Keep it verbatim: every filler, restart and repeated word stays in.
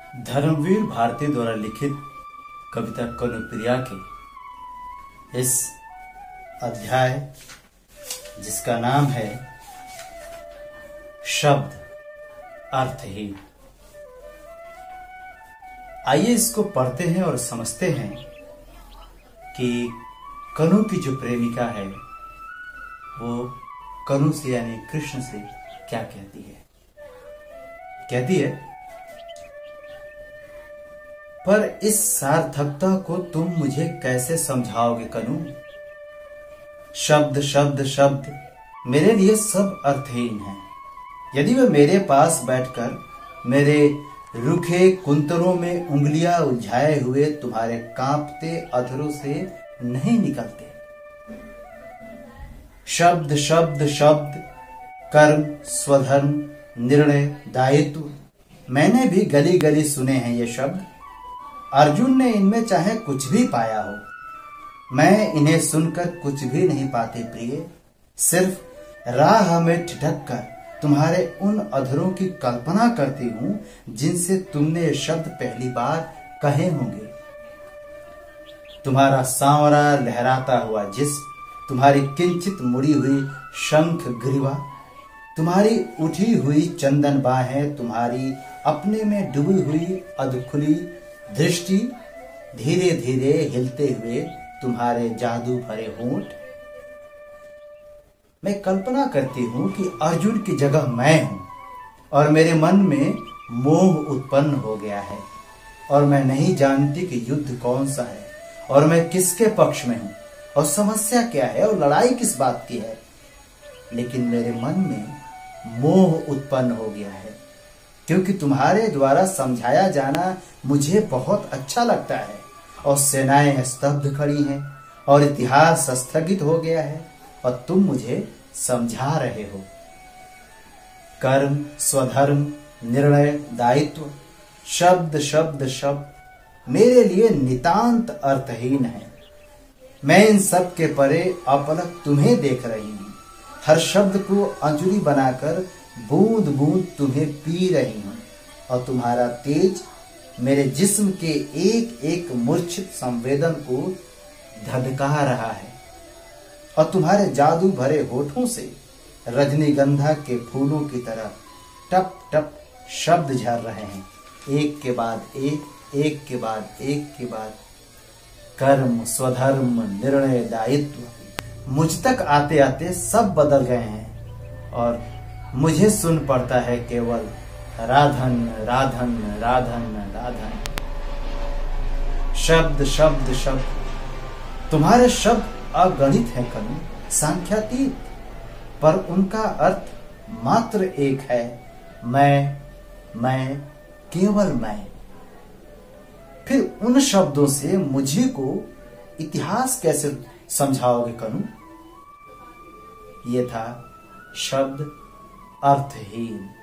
धर्मवीर भारती द्वारा लिखित कविता कनुप्रिया के इस अध्याय जिसका नाम है शब्द अर्थहीन, आइए इसको पढ़ते हैं और समझते हैं कि कनु की जो प्रेमिका है वो कनु से यानी कृष्ण से क्या कहती है। कहती है, पर इस सार्थकता को तुम मुझे कैसे समझाओगे कनु। शब्द शब्द शब्द मेरे लिए सब अर्थहीन है। यदि वे मेरे पास बैठकर मेरे रुखे कुंतरों में उंगलियां उलझाए हुए तुम्हारे कांपते अधरों से नहीं निकलते। शब्द शब्द शब्द, कर्म, स्वधर्म, निर्णय, दायित्व, मैंने भी गली गली सुने हैं ये शब्द। अर्जुन ने इनमें चाहे कुछ भी पाया हो, मैं इन्हें सुनकर कुछ भी नहीं पाती प्रिय। सिर्फ राह में ठिठक कर तुम्हारे उन अधरों की कल्पना करती हूं जिनसे तुमने ये शब्द पहली बार कहे होंगे। तुम्हारा सांवरा लहराता हुआ जिस्म, तुम्हारी किंचित मुड़ी हुई शंख ग्रीवा, तुम्हारी उठी हुई चंदन बाहें, तुम्हारी अपने में डूबी हुई अधखुली दृष्टि, धीरे धीरे हिलते हुए तुम्हारे जादू भरे होंठ। मैं कल्पना करती हूं कि अर्जुन की जगह मैं हूं और मेरे मन में मोह उत्पन्न हो गया है और मैं नहीं जानती कि युद्ध कौन सा है और मैं किसके पक्ष में हूं और समस्या क्या है और लड़ाई किस बात की है। लेकिन मेरे मन में मोह उत्पन्न हो गया है क्योंकि तुम्हारे द्वारा समझाया जाना मुझे बहुत अच्छा लगता है और सेनाएं स्तब्ध खड़ी हैं और इतिहास स्थगित हो गया है और तुम मुझे समझा रहे हो। कर्म, स्वधर्म, निर्णय, दायित्व, शब्द शब्द शब्द मेरे लिए नितांत अर्थहीन है। मैं इन सब के परे अपलक तुम्हें देख रही हूं, हर शब्द को अंजुली बनाकर बूंद बूंद तुम्हें पी रही हूं और तुम्हारा तेज मेरे जिस्म के एक एक मूर्छित संवेदन को धधका रहा है और तुम्हारे जादू भरे होठों से रजनीगंधा के फूलों की तरह टप टप शब्द झर रहे हैं, एक के बाद एक, एक के बाद एक के बाद। कर्म, स्वधर्म, निर्णय, दायित्व मुझ तक आते आते सब बदल गए हैं और मुझे सुन पड़ता है केवल राधन राधन राधन राधन। शब्द शब्द शब्द, तुम्हारे शब्द अगणित हैं कनु, सांख्यातीत, पर उनका अर्थ मात्र एक है, मैं मैं केवल मैं। फिर उन शब्दों से मुझे को इतिहास कैसे समझाओगे कनु। ये था शब्द अर्थहीन।